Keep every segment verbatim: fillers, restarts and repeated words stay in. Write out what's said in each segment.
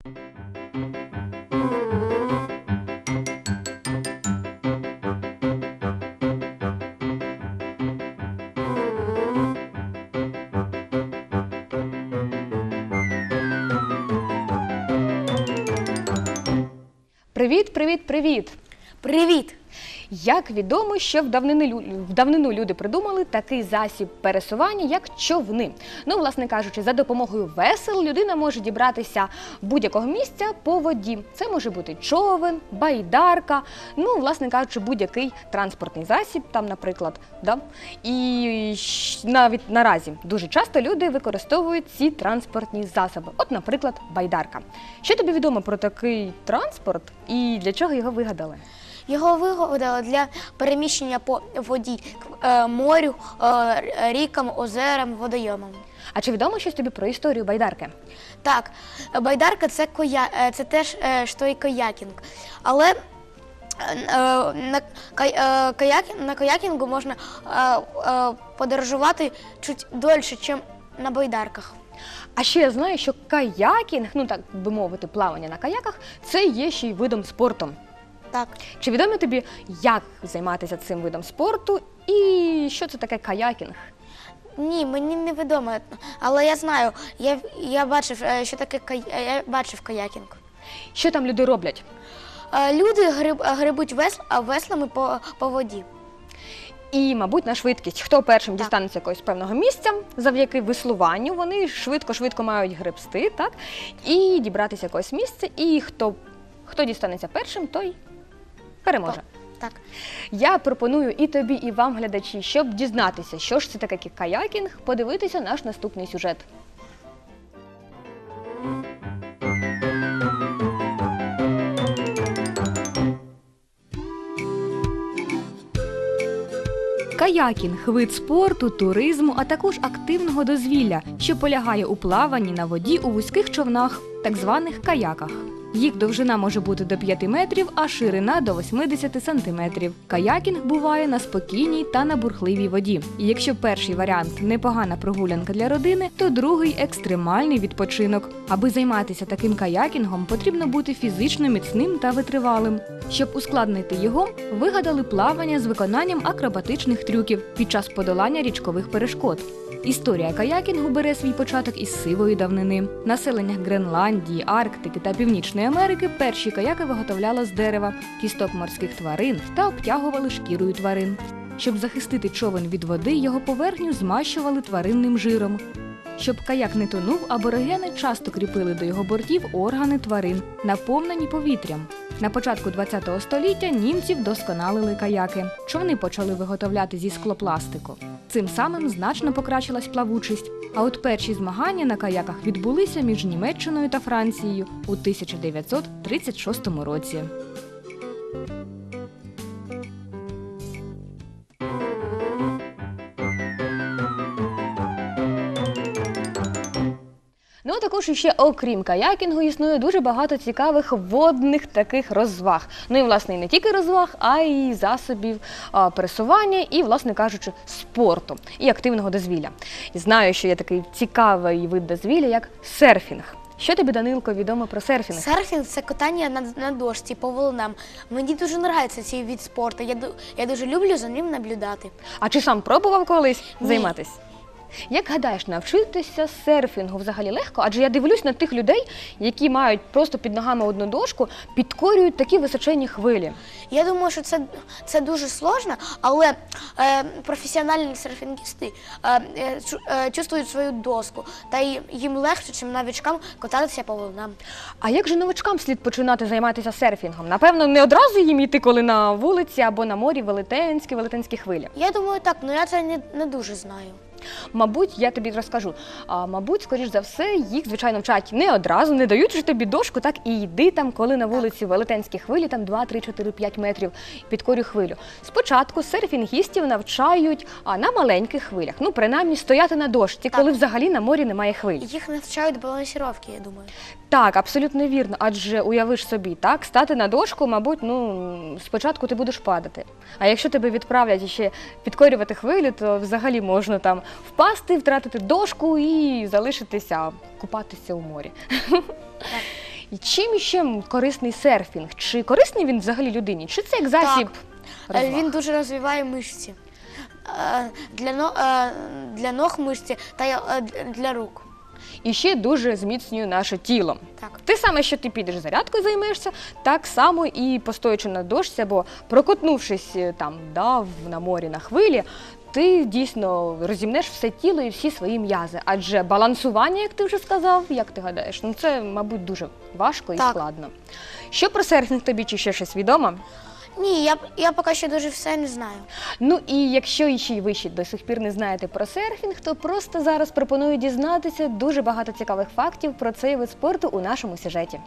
Привіт, привіт, привіт! Привіт! Як відомо, що в давнину, в давнину люди придумали такий засіб пересування, як човни. Ну, власне кажучи, за допомогою весел людина може дібратися будь-якого місця по воді. Це може бути човен, байдарка, ну, власне кажучи, будь-який транспортний засіб, там, наприклад. Да? І навіть наразі дуже часто люди використовують ці транспортні засоби. От, наприклад, байдарка. Що тобі відомо про такий транспорт і для чого його вигадали? Його вигадали для переміщення по воді, морю, рікам, озерам, водойомам. А чи відомо щось тобі про історію байдарки? Так, байдарка – це, коя... це теж що і каякінг. Але на, каяк... на каякінгу можна подорожувати чуть дольше, ніж на байдарках. А ще я знаю, що каякінг, ну так би мовити, плавання на каяках, це є ще й видом спорту. Так. Чи відомо тобі, як займатися цим видом спорту і що це таке каякінг? Ні, мені не відомо, але я знаю, я, я, бачив, що таке, я бачив каякінг. Що там люди роблять? Люди гриб, грибуть весл, веслами по, по воді. І, мабуть, на швидкість. Хто першим так. дістанеться якогось певного місця, завдяки веслуванню, вони швидко-швидко мають гребсти, так? І дібратися якогось місця, і хто, хто дістанеться першим, той переможе. Так. Я пропоную і тобі, і вам, глядачі, щоб дізнатися, що ж це таке каякінг, подивитися наш наступний сюжет. Каякінг – вид спорту, туризму, а також активного дозвілля, що полягає у плаванні на воді у вузьких човнах, так званих каяках. Їх довжина може бути до п'яти метрів, а ширина – до восьмидесяти сантиметрів. Каякінг буває на спокійній та на бурхливій воді. І якщо перший варіант – непогана прогулянка для родини, то другий – екстремальний відпочинок. Аби займатися таким каякінгом, потрібно бути фізично міцним та витривалим. Щоб ускладнити його, вигадали плавання з виконанням акробатичних трюків під час подолання річкових перешкод. Історія каякінгу бере свій початок із сивої давнини. В населеннях Гренландії, Арктики та Північної Америки перші каяки виготовляли з дерева, кісток морських тварин та обтягували шкірою тварин. Щоб захистити човен від води, його поверхню змащували тваринним жиром. Щоб каяк не тонув, аборигени часто кріпили до його бортів органи тварин, наповнені повітрям. На початку ХХ століття німці вдосконалили каяки. Човни почали виготовляти зі склопластику. Цим самим значно покращилась плавучість. А от перші змагання на каяках відбулися між Німеччиною та Францією у тисяча дев'ятсот тридцять шостому році. Ну, а також ще, окрім каякінгу, існує дуже багато цікавих водних таких розваг. Ну і, власне, і не тільки розваг, а й засобів а, пересування і, власне кажучи, спорту і активного дозвілля. І знаю, що є такий цікавий вид дозвілля, як серфінг. Що тобі, Данилко, відомо про серфінг? Серфінг – це катання на, на дошці по волнам. Мені дуже подобається цей вид спорту. Я, я дуже люблю за ним наблюдати. А чи сам пробував колись Ні. займатися? Як гадаєш, навчитися серфінгу взагалі легко? Адже я дивлюсь на тих людей, які мають просто під ногами одну дошку, підкорюють такі височенні хвилі. Я думаю, що це, це дуже складно, але е, професіональні серфінгісти е, е, чувствують свою доску, та їм легше, ніж новичкам кататися по волнам. А як же новичкам слід починати займатися серфінгом? Напевно, не одразу їм йти, коли на вулиці або на морі велетенські, велетенські хвилі? Я думаю, так, але я це не, не дуже знаю. Мабуть, я тобі розкажу. А, мабуть, скоріш за все, їх, звичайно, вчать не одразу, не дають же тобі дошку, так і йди там, коли на вулиці велетенські хвилі, там два, три, чотири, п'ять метрів, підкорюй хвилю. Спочатку серфінгістів навчають а, на маленьких хвилях, ну, принаймні, стояти на дошці, так, коли взагалі на морі немає хвиль. Їх навчають балансіровки, я думаю. Так, абсолютно вірно, адже уявиш собі, так, стати на дошку, мабуть, ну, спочатку ти будеш падати. А якщо тебе відправлять ще підкорювати хвилю, то взагалі можна там впасти, втратити дошку і залишитися, купатися у морі. І чим ще корисний серфінг? Чи корисний він взагалі людині? Чи це як засіб Так. Е, розваг? Він дуже розвиває мишці. Е, Для, но- е, для ног мишці та й, е, для рук. І ще дуже зміцнює наше тіло. Так. Те саме, що ти підеш зарядкою займешся, так само і постоячи на дошці або прокотнувшись е, там да, в- на морі на хвилі, ти дійсно розімнеш все тіло і всі свої м'язи. Адже балансування, як ти вже сказав, як ти гадаєш, ну це, мабуть, дуже важко і Так. складно. Що про серфінг тобі чи ще щось відомо? Ні, я, я поки що дуже все не знаю. Ну і якщо ще й ви ще до сих пір не знаєте про серфінг, то просто зараз пропоную дізнатися дуже багато цікавих фактів про цей вид спорту у нашому сюжеті.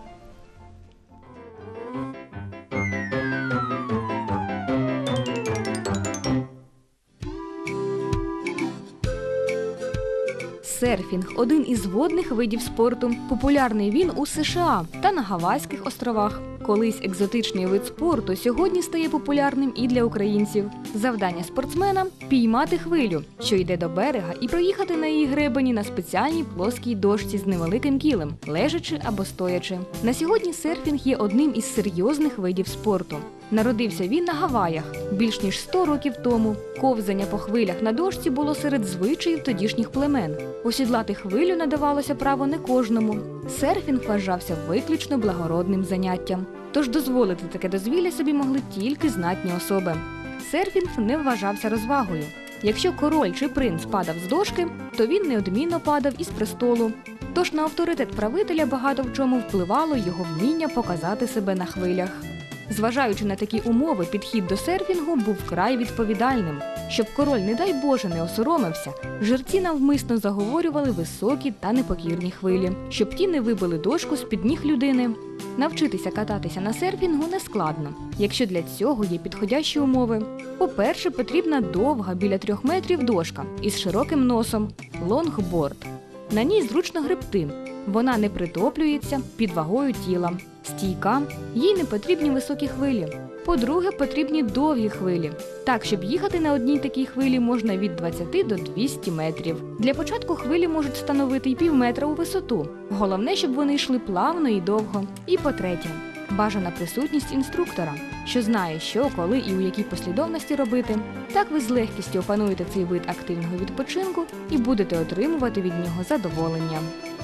Серфінг – один із водних видів спорту. Популярний він у США та на Гавайських островах. Колись екзотичний вид спорту сьогодні стає популярним і для українців. Завдання спортсмена – піймати хвилю, що йде до берега, і проїхати на її гребені на спеціальній плоскій дошці з невеликим кілем, лежачи або стоячи. На сьогодні серфінг є одним із серйозних видів спорту. Народився він на Гаваях більш ніж сто років тому. Ковзання по хвилях на дошці було серед звичаїв тодішніх племен. Осідлати хвилю надавалося право не кожному. Серфінг вважався виключно благородним заняттям. Тож дозволити таке дозвілля собі могли тільки знатні особи. Серфінг не вважався розвагою. Якщо король чи принц падав з дошки, то він неодмінно падав із престолу. Тож на авторитет правителя багато в чому впливало його вміння показати себе на хвилях. Зважаючи на такі умови, підхід до серфінгу був вкрай відповідальним. Щоб король, не дай Боже, не осоромився, жерці навмисно заговорювали високі та непокірні хвилі, щоб ті не вибили дошку з-під ніг людини. Навчитися кататися на серфінгу нескладно, якщо для цього є підходящі умови. По-перше, потрібна довга, біля трьох метрів дошка із широким носом – лонгборд. На ній зручно гребти. Вона не притоплюється під вагою тіла. Стійка, їй не потрібні високі хвилі. По-друге, потрібні довгі хвилі. Так, щоб їхати на одній такій хвилі можна від двадцяти до двохсот метрів. Для початку хвилі можуть становити й пів метра у висоту. Головне, щоб вони йшли плавно і довго. І по-третє, бажана присутність інструктора, що знає, що, коли і у якій послідовності робити. Так ви з легкістю опануєте цей вид активного відпочинку і будете отримувати від нього задоволення.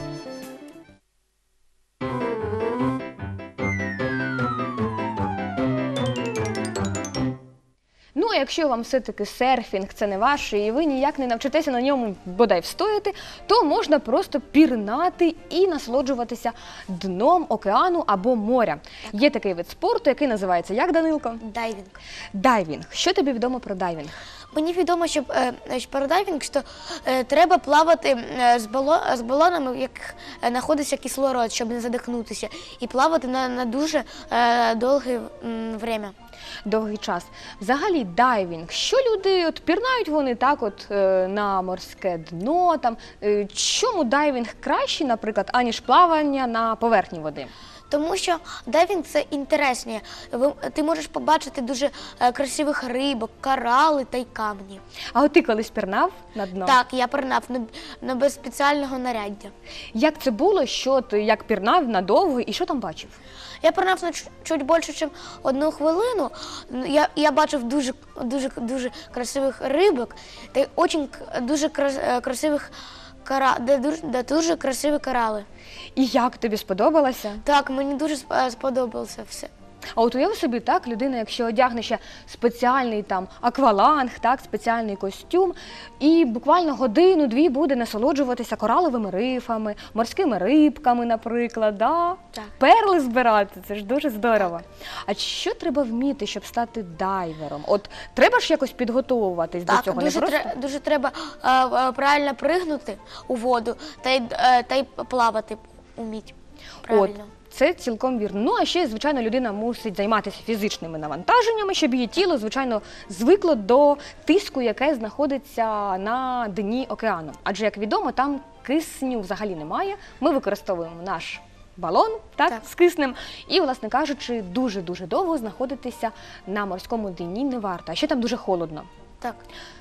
Ну, а якщо вам все-таки серфінг – це не ваше, і ви ніяк не навчитеся на ньому бодай встояти, то можна просто пірнати і насолоджуватися дном океану або моря. Є такий вид спорту, який називається як, Данилко? Дайвінг. Дайвінг. Що тобі відомо про дайвінг? Мені відомо, що е, що про дайвінг, що е, треба плавати е, з, бало, з балонами, в яких е, знаходиться кислород, щоб не задихнутися, і плавати на, на дуже е, довге м, время. Довгий час. Взагалі дайвінг. Що люди, от пірнають вони так от е, на морське дно, там, е, чому дайвінг кращий, наприклад, аніж плавання на поверхні води? Тому що дайвінг – це інтересніше. Ви- Ти можеш побачити дуже е, красивих рибок, корали та й камні. А от ти колись пірнав на дно? Так, я пірнав, але но без спеціального наряддя. Як це було, що ти як пірнав надовго і що там бачив? Я пірнав на чуть, чуть більше, ніж одну хвилину. Я, я бачив дуже, дуже, дуже красивих рибок та й очень к- дуже крас- е, красивих кора, де дуже, де дуже красиві корали. І як тобі сподобалося? Так, мені дуже сп- е, сподобалося все. А от уяви собі, так, людина, якщо одягне ще спеціальний там акваланг, так, спеціальний костюм, і буквально годину-дві буде насолоджуватися кораловими рифами, морськими рибками, наприклад, да? Так. Перли збирати, це ж дуже здорово. А що треба вміти, щоб стати дайвером? От треба ж якось підготовуватись до Так, цього, дуже, не просто? тре- дуже треба е, е, правильно пригнути у воду та й, е, та й плавати вміти. Правильно. Це цілком вірно. Ну, а ще, звичайно, людина мусить займатися фізичними навантаженнями, щоб її тіло, звичайно, звикло до тиску, яке знаходиться на дні океану. Адже, як відомо, там кисню взагалі немає. Ми використовуємо наш балон, так, Так. з киснем. І, власне кажучи, дуже-дуже довго знаходитися на морському дні не варто. А ще там дуже холодно. Так.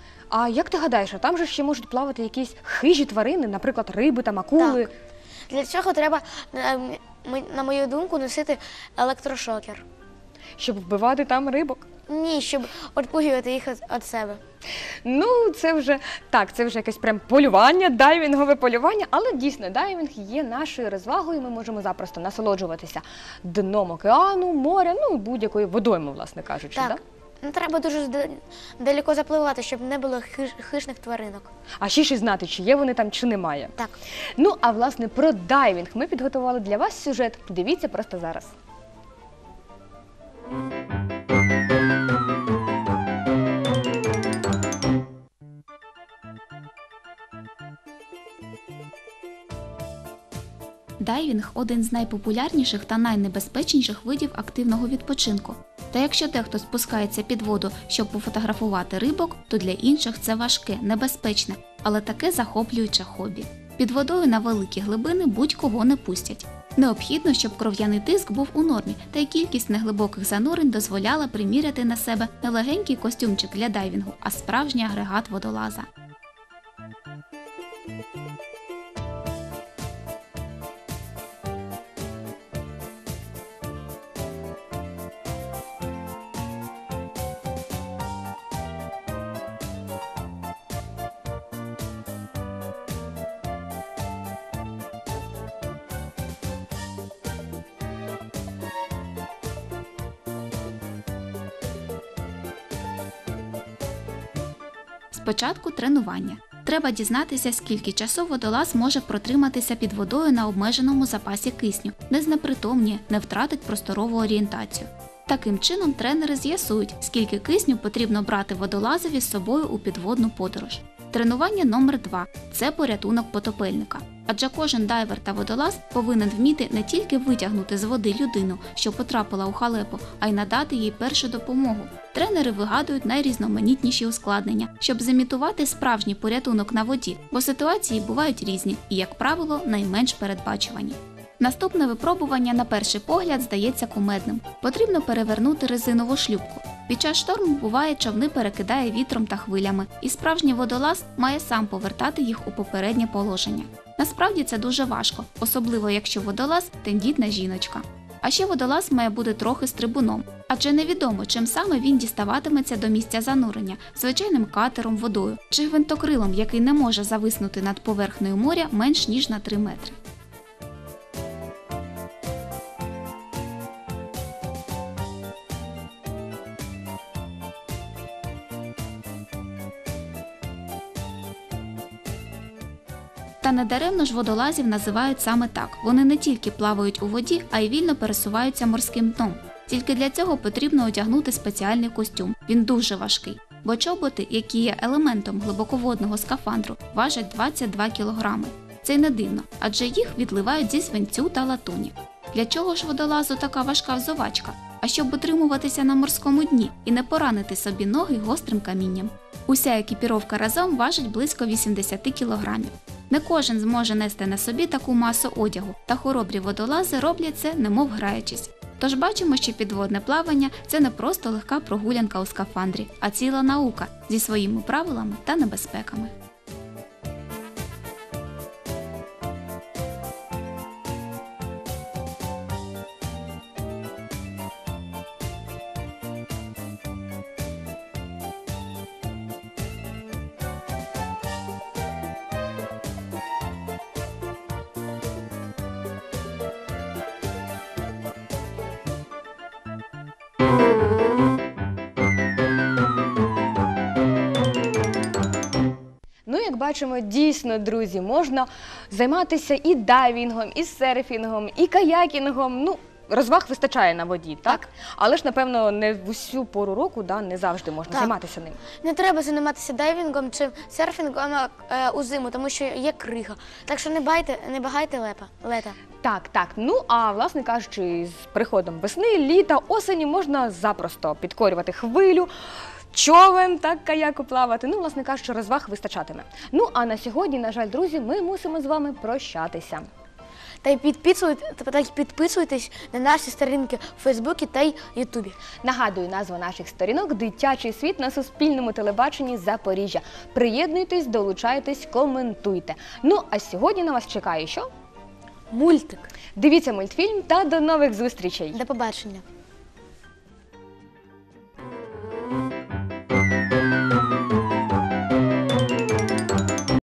А як ти гадаєш, а там же ще можуть плавати якісь хижі тварини, наприклад, риби та акули? Так. Для цього треба е, ми- на мою думку, носити електрошокер. Щоб вбивати там рибок. Ні, щоб відпугувати їх від- від себе. Ну, це вже так, це вже якесь прям полювання, дайвінгове полювання, але дійсно дайвінг є нашою розвагою. Ми можемо запросто насолоджуватися дном океану, моря, ну і будь-якою водойми, власне кажучи. Так. Да? Ну, треба дуже зда- далеко запливати, щоб не було хиж- хищних тваринок. А ще ж і знати, чи є вони там, чи немає. Так. Ну, а власне про дайвінг ми підготували для вас сюжет. Дивіться просто зараз. Дайвінг – один з найпопулярніших та найнебезпечніших видів активного відпочинку. Та якщо дехто спускається під воду, щоб пофотографувати рибок, то для інших це важке, небезпечне, але таке захоплююче хобі. Під водою на великі глибини будь-кого не пустять. Необхідно, щоб кров'яний тиск був у нормі, та й кількість неглибоких занурень дозволяла приміряти на себе не легенький костюмчик для дайвінгу, а справжній агрегат водолаза. Спочатку тренування. Треба дізнатися, скільки часу водолаз може протриматися під водою на обмеженому запасі кисню, не знепритомніє, не втратить просторову орієнтацію. Таким чином тренери з'ясують, скільки кисню потрібно брати водолазові з собою у підводну подорож. Тренування номер два – це порятунок потопельника. Адже кожен дайвер та водолаз повинен вміти не тільки витягнути з води людину, що потрапила у халепу, а й надати їй першу допомогу. Тренери вигадують найрізноманітніші ускладнення, щоб зімітувати справжній порятунок на воді, бо ситуації бувають різні і, як правило, найменш передбачувані. Наступне випробування на перший погляд здається кумедним. Потрібно перевернути резинову шлюпку. Під час шторму, буває, човни перекидає вітром та хвилями, і справжній водолаз має сам повертати їх у попереднє положення. Насправді це дуже важко, особливо якщо водолаз – тендітна жіночка. А ще водолаз має бути трохи стрибуном, адже невідомо, чим саме він діставатиметься до місця занурення – звичайним катером, водою чи гвинтокрилом, який не може зависнути над поверхнею моря менш ніж на три метри. Та недаремно ж водолазів називають саме так. Вони не тільки плавають у воді, а й вільно пересуваються морським дном. Тільки для цього потрібно одягнути спеціальний костюм. Він дуже важкий. Бо чоботи, які є елементом глибоководного скафандру, важать двадцять два кілограми. Це й не дивно, адже їх відливають зі свинцю та латуні. Для чого ж водолазу така важка взувачка? А щоб утримуватися на морському дні і не поранити собі ноги гострим камінням. Уся екіпіровка разом важить близько вісімдесят кілограмів. Не кожен зможе нести на собі таку масу одягу, та хоробрі водолази роблять це, немов граючись. Тож бачимо, що підводне плавання – це не просто легка прогулянка у скафандрі, а ціла наука зі своїми правилами та небезпеками. Ну, як бачимо, дійсно, друзі, можна займатися і дайвінгом, і серфінгом, і каякінгом. Ну, розваг вистачає на воді, так? Так. Але ж, напевно, не в усю пору року, да, не завжди можна Так. займатися ним. Не треба займатися дайвінгом чи серфінгом е, у зиму, тому що є крига. Так що не байте, не багайте лепа, лета. Так, так. Ну, а власне кажучи, з приходом весни, літа, осені можна запросто підкорювати хвилю, човен, так, каяку плавати. Ну, власне кажучи, розваг вистачатиме. Ну, а на сьогодні, на жаль, друзі, ми мусимо з вами прощатися. Та й підписуйтесь, та й підписуйтесь на наші сторінки у Фейсбуці та й Ютубі. Нагадую, назва наших сторінок «Дитячий світ» на Суспільному телебаченні Запоріжжя. Приєднуйтесь, долучайтесь, коментуйте. Ну, а сьогодні на вас чекає що? Мультик. Дивіться мультфільм та до нових зустрічей! До побачення.